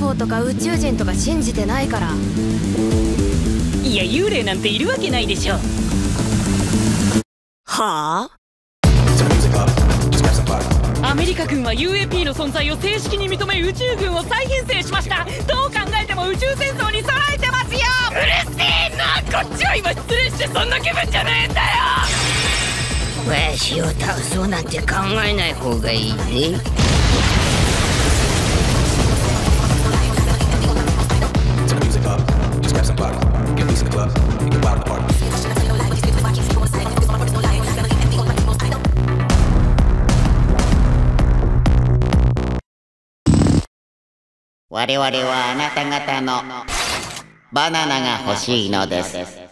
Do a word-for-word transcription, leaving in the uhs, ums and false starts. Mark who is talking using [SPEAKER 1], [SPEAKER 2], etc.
[SPEAKER 1] フォーとか宇宙人とか信じてないから。
[SPEAKER 2] いや、幽霊なんているわけないでしょ。
[SPEAKER 1] はあ？
[SPEAKER 2] アメリカ軍は ユーエーピー の存在を正式に認め宇宙軍を再編成しました。どう考えても宇宙戦争に備えてますよ。うるせえな、こっちは今失礼してそんな気分じゃねえんだよ。
[SPEAKER 3] わしを倒そうなんて考えない方がいいぜ。我々はあなた方のバナナが欲しいのです。